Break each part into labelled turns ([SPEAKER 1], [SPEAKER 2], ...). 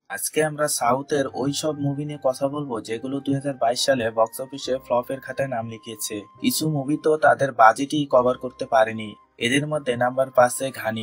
[SPEAKER 1] আজকে আমরা সাউথের ওই সব মুভি নিয়ে কথা বলবো যেগুলো 2022 সালে বক্স অফিসে ফ্লপের খাতায় নাম লিখিয়েছে। কিছু মুভি তো তাদের বাজেটই কভার করতে পারেনি। এদের মধ্যে নাম্বার 5-এ ঘানি।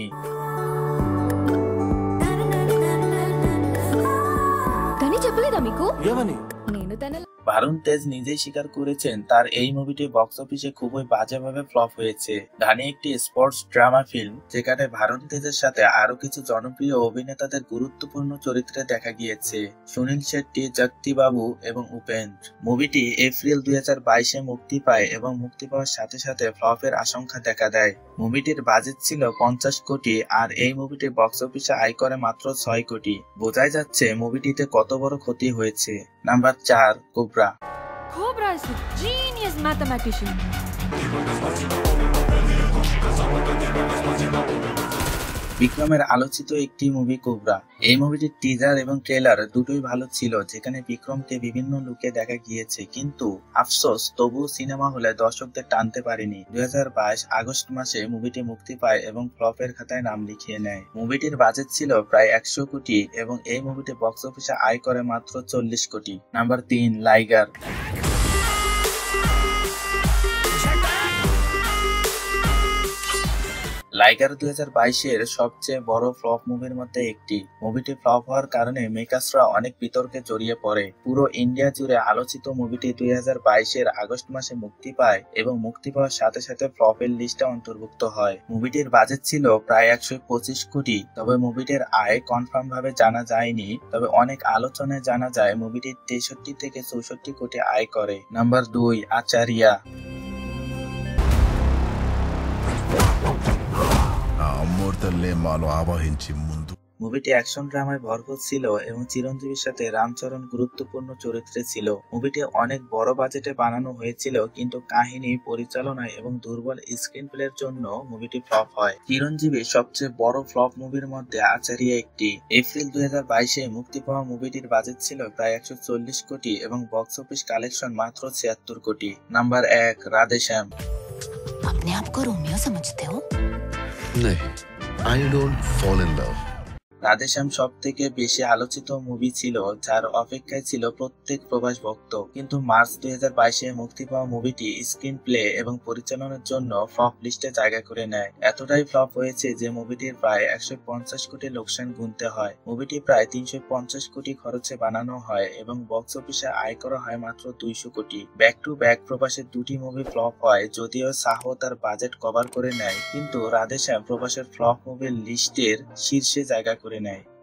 [SPEAKER 2] కానీ చెప్పలేదా మీకు
[SPEAKER 3] ఏమని?
[SPEAKER 2] నేను తన
[SPEAKER 1] ভারুণ তেজ নিজেই স্বীকার করেছেন তার এই মুভিটি বক্স অফিসে খুবই বাজেভাবে ফ্লপ হয়েছে। ঘানি একটি স্পোর্টস ড্রামা ফিল্ম যেখানে ভারুণ তেজের সাথে আরো কিছু জনপ্রিয় অভিনেতাদের গুরুত্বপূর্ণ চরিত্রে দেখা গিয়েছে, সুনীল শেট্টি, জগতি বাবু এবং উপেন্দ্র। মুভিটি এপ্রিল 2022-এ মুক্তি পায় এবং মুক্তি পাওয়ার সাথে সাথে ফ্লপের আশঙ্কা দেখা দেয়। মুভিটির বাজেট ছিল 50 কোটি আর এই মুভিটি বক্স অফিসে আয় করে মাত্র 6 কোটি। বোঝাই যাচ্ছে মুভিটিতে কত বড় ক্ষতি হয়েছে। Number 4, Cobra.
[SPEAKER 2] Cobra is a genius mathematician.
[SPEAKER 1] বিক্রমের আলোচিত একটি মুভি কোবরা। এই মুভিটির টিজার এবং ট্রেলার দুটোই ভালো ছিল, যেখানে বিক্রমকে বিভিন্ন লুকে দেখা গিয়েছে, কিন্তু আফসোস তবুও সিনেমা হলে দর্শকদের টানতে পারেনি। 2022 আগস্ট মাসে মুভিটি মুক্তি পায় এবং ফ্লপের খাতায় নাম লিখিয়ে নেয়। মুভিটির বাজেট ছিল প্রায় 100 কোটি এবং এই মুভিটি বক্স অফিসে আয় করে মাত্র 40 কোটি। Number 3, liger. লাইগার 2022-এর সবচেয়ে বড় ফ্লপ মুভির মধ্যে একটি। মুভিটি ফ্লপ হওয়ার কারণে মেকার্সরা অনেক বিতর্কে জড়িয়ে পড়ে। পুরো ইন্ডিয়া জুড়ে আলোচিত মুভিটি 2022-এর আগস্ট মাসে মুক্তি পায় এবং মুক্তি পাওয়ার সাথে সাথে ফ্লপের লিস্টে অন্তর্ভুক্ত হয়। মুভিটির বাজেট ছিল প্রায় 125 কোটি, তবে মুভিটির আয় কনফার্ম ভাবে জানা যায়নি, তবে অনেক আলোচনায় জানা যায় মুভিটি 63 থেকে 64 কোটি আয় করে। নাম্বার 2, আচারিয়া। মুভিটি অ্যাকশন ড্রামায় ভরপুর ছিল এবং চিরঞ্জীবীর সাথে রামচরণ গুরুত্বপূর্ণ চরিত্রে ছিল। মুভিটি অনেক বড় বাজেটে বানানো হয়েছিল, কিন্তু কাহিনী, পরিচালনা এবং দুর্বল স্ক্রিন প্লের জন্য মুভিটি ফ্লপ হয়। চিরঞ্জীবীর সবচেয়ে বড় ফ্লপ মুভির মধ্যে আচারিয়া একটি। এপ্রিল 2022-এ মুক্তি পাওয়া মুভিটির বাজেট ছিল প্রায় 140 কোটি এবং বক্স অফিস কালেকশন মাত্র 76 কোটি। নাম্বার 1, রাধেশ্যাম।
[SPEAKER 4] अपने आप को रोमियो समझते हो?
[SPEAKER 3] नहीं, I don't fall in love.
[SPEAKER 1] Radheshyam সব থেকে বেশি আলোচিত মুভি ছিল, যার অপেক্ষায় ছিল প্রত্যেক প্রবাস ভক্ত, কিন্তু মার্চ 2022-এ মুক্তি পাওয়া মুভিটি স্ক্রিন প্লে এবং পরিচালনার জন্য ফ্লপ লিস্টে জায়গা করে নেয়। এতটাই ফ্লপ হয়েছে যে মুভিটির প্রায় 150 কোটি লোকসান গুনতে হয়। মুভিটি প্রায় 350 কোটি খরচে বানানো হয় এবং বক্স অফিসে আয় করা হয় মাত্র 200 কোটি। ব্যাক টু ব্যাক প্রবাসের দুটি মুভি ফ্লপ হয়, যদিও সাহো তার বাজেট কভার করে নেয়, কিন্তু রাধেশ্যাম প্রবাসের ফ্লপ মুভির লিস্টের শীর্ষে জায়গা করে নেয়।